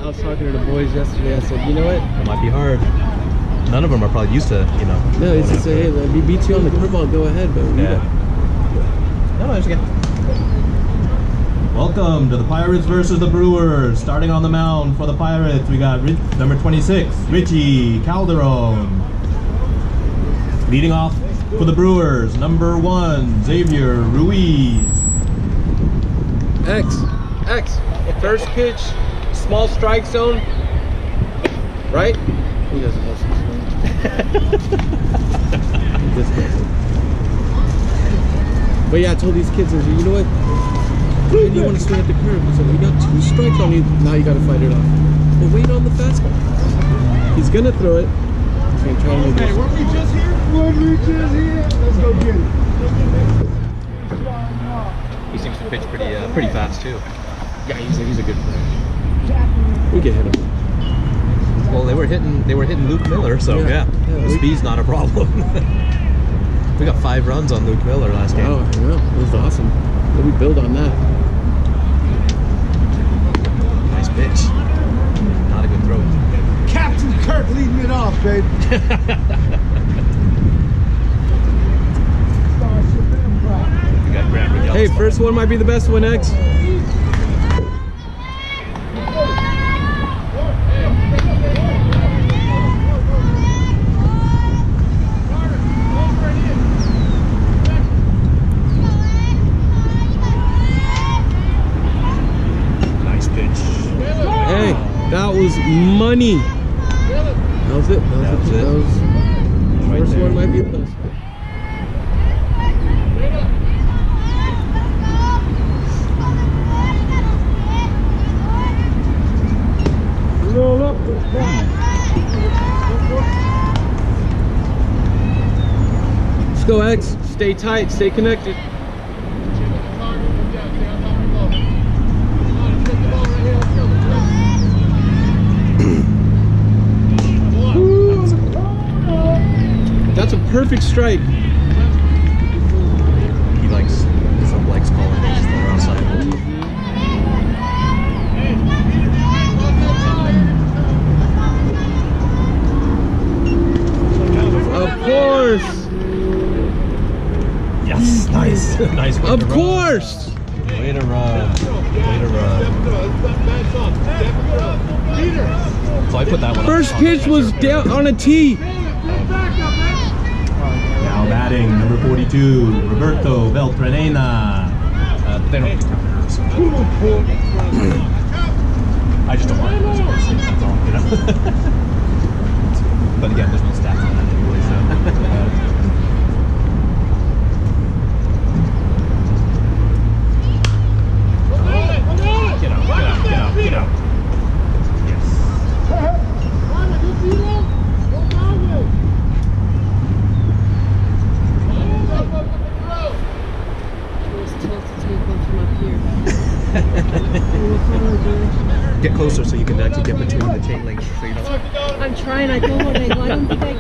I was talking to the boys yesterday. I said, you know what? It might be hard. None of them are probably used to, you know. No, it's just say, hey, let me beat you on the curveball. Go ahead, but no, it's okay. Welcome to the Pirates versus the Brewers. Starting on the mound for the Pirates, we got number 26, Richie Calderon. Leading off for the Brewers, number 1, Xavier Ruiz. X. First pitch, small strike zone. Right? He doesn't listen to me. He just doesn't. But yeah, I told these kids, I said, you know what? Why do you want to swing at the curve? He said, we got 2 strikes on you. Now you got to fight it off. But wait on the fastball. He's going to throw it. He's going to try to make it. Hey, weren't we just here? Let's go get it. He seems to pitch pretty fast too. Yeah, he's a good player. We can hit him. Well, they were hitting Luke Miller, so yeah the speed's not a problem. We got 5 runs on Luke Miller last game. Oh, yeah, it was awesome. But we build on that. Nice pitch. Not a good throw. Captain Kirk leading it off, baby. Hey, first one might be the best one, X. Nice pitch. Hey, that was money. That was it. That was Right first there. one might be the best. Let's go, X. Stay tight, stay connected. That's a perfect strike. He likes calling pitches that are outside. Of course. Yes, nice. Nice. Of course. Way to run. Way to run. So I put that one First on pitch was down on a tee. Now batting, number 42, Roberto Beltranena. They don't count errors. I just don't want to lose person, that's all, you know? But again, there's no stats on that anyway, so. Get out. Yes. Get closer so you can actually get between the chain link. So you don't... I'm trying, I don't think I can.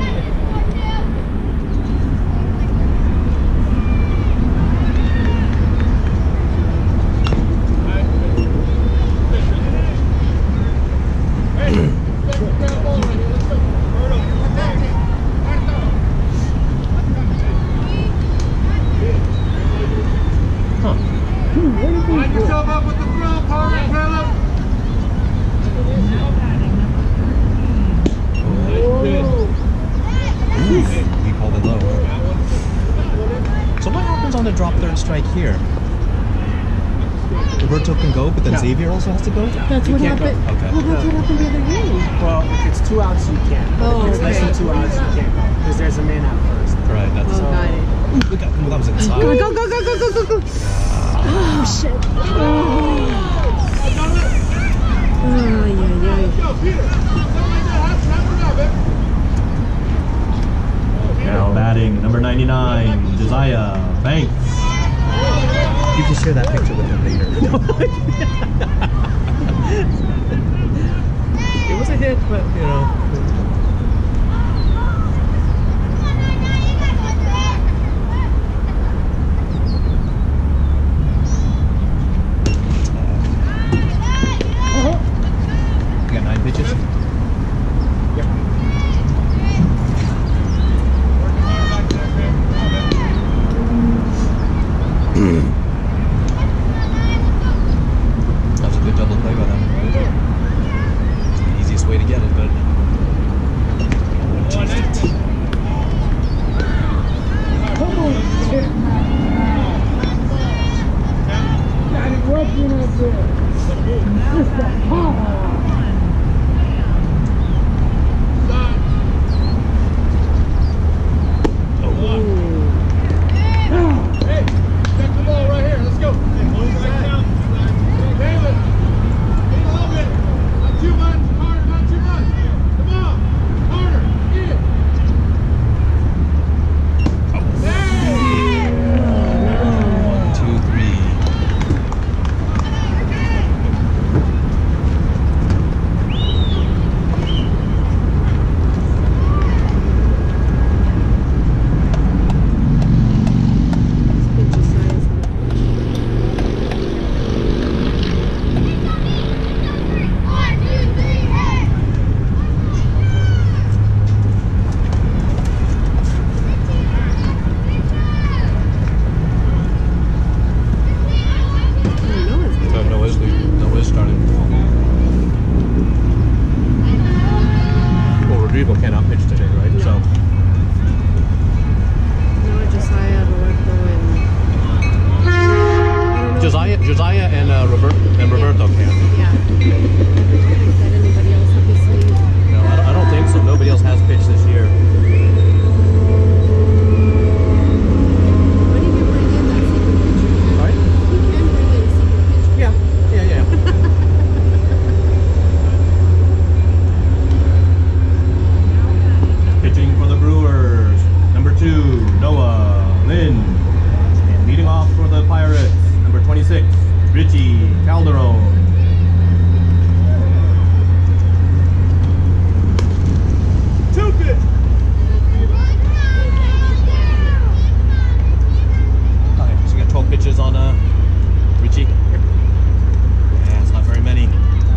Line yourself up with the throw, Parker, Philip. He called it low. So what happens on the drop third strike here? Roberto can go, but then Xavier also has to go? That's what happened. Okay. Well, that's what happened the other game. Well, if it's 2 outs, you can. Oh, If it's less okay. than 2 outs, you can't go. Because there's a man out first. Right, that's... Oh, got it. Look at that was inside. Go. Oh, shit. Now batting, number 99, Josiah Banks. You can share that picture with him later. It was a hit, but you know. Rodrigo cannot pitch today, right? No. So No, Josiah, Roberto, and I don't know. Josiah and Roberto can. Yeah. That anybody else obviously. No, I don't think so. Nobody else has pitched this year. But he can bring in that secret pitcher. Right? He can bring in a secret pitcher. Yeah. Pitching for the Brewers, number 2, Noah Lynn. And leading off for the Pirates, number 26, Richie Calderon. Alright, so we got 12 pitches on Richie. Yeah, it's not very many.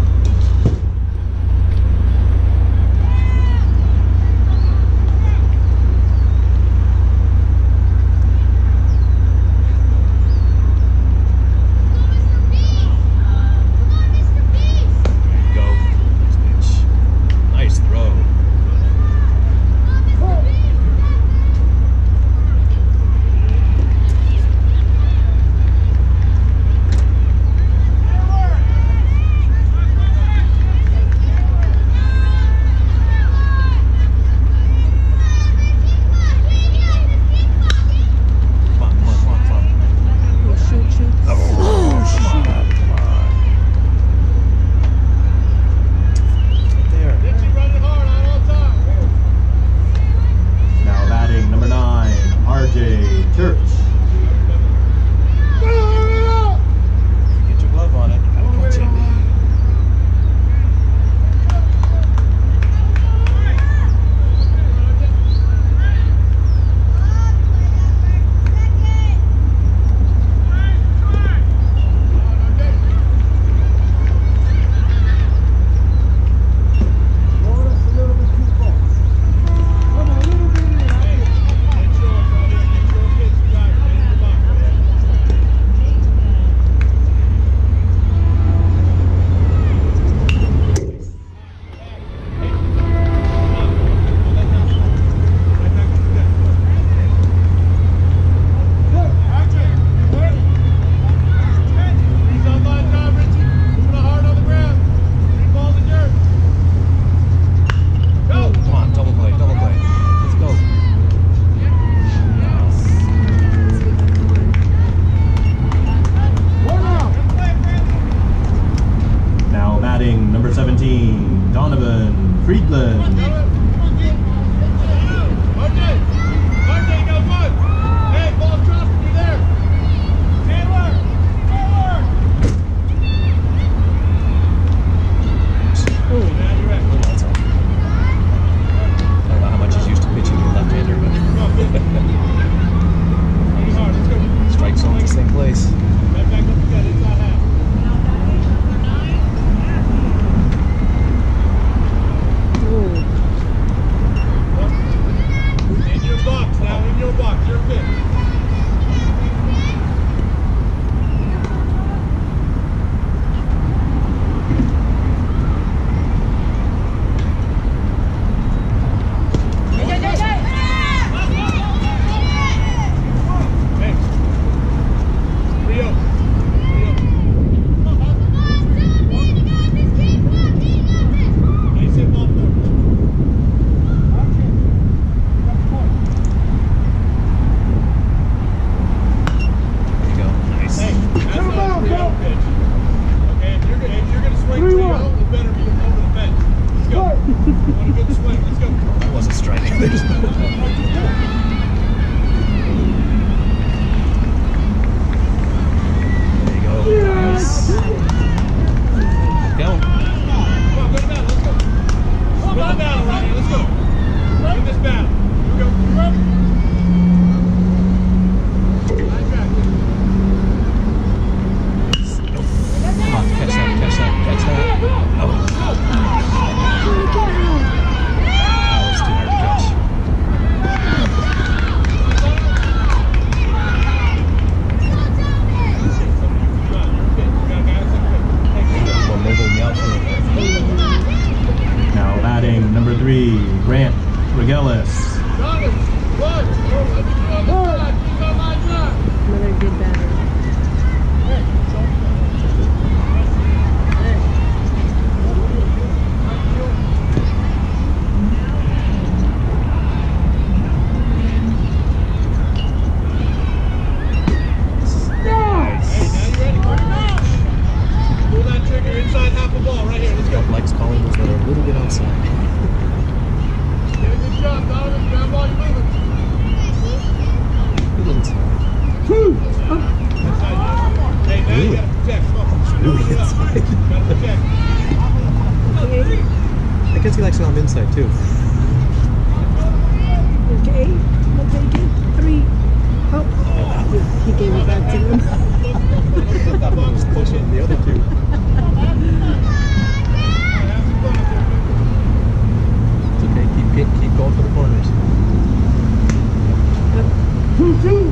Number 17, Donovan Friedland. I don't know how much he's used to pitching to a left-hander, but strike zone in the same place. jealous. Another good batter. Inside half a ball right here. Let's go. Mike's calling those that are a little bit outside. Good job, Donovan. Grab ball, you're moving. A little inside. Hey, now you gotta protect. Come on. Really inside. Gotta protect. I guess he likes it on the inside too. Okay, we'll take it. 3. Oh, he gave it back to him. That one was closer than the other two. It's okay. Keep going for the corners. 2-2.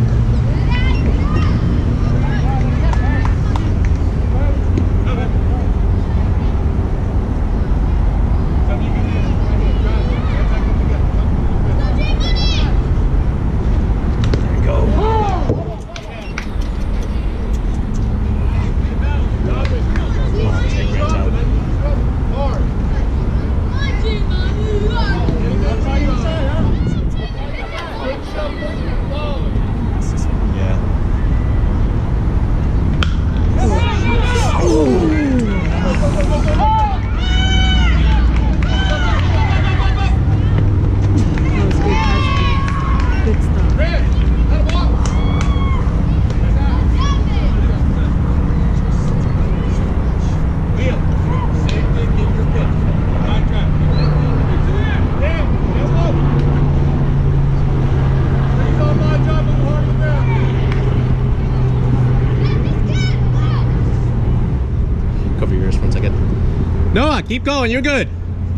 Noah, keep going. You're good.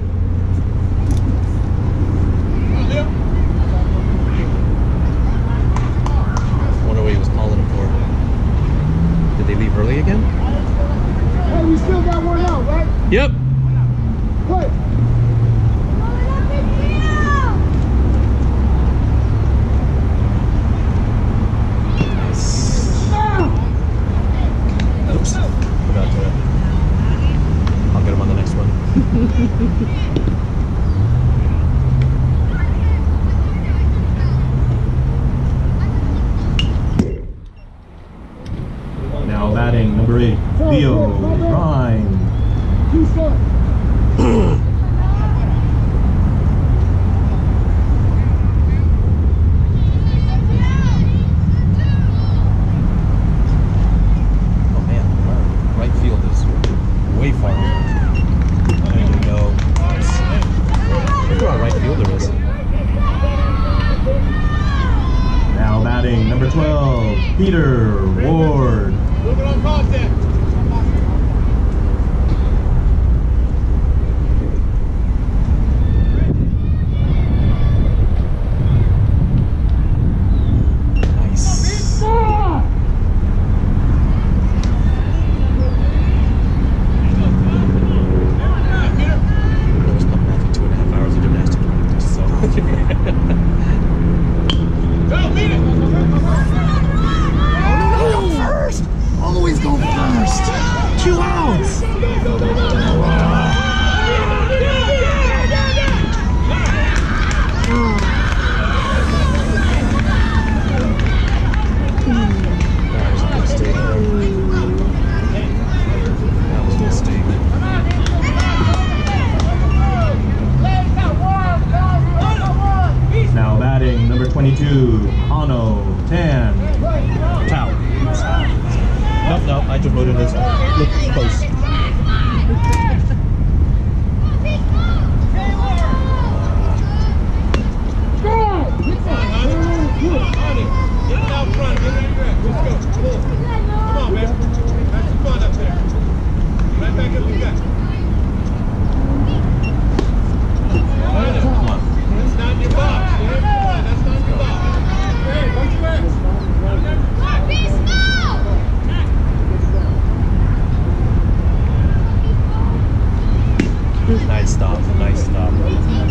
I wonder what he was calling him for. Did they leave early again? Hey, we still got one out, right? Yep. Play. Oops. Forgot to. I'll get him on the next one. Now batting number 8, Leo Ryan. 2 strikes. Number 12, Peter Ward. Moving on contact. Nice. I was coming off of 2.5 hours of gymnastics practice, so. Go, beat it! Go first! Always go first! 2 outs! That was a good statement. That was a good statement. Now batting number 22, Ano Tan. Towel. Nope, I just wrote it as look close. Get out front, get in there. Let's go. Come on, man. Have some fun up there. Right back up the gut. Come on. That's not your box, man. That's not your box. Hey, watch your ass. Nice stop, nice stop.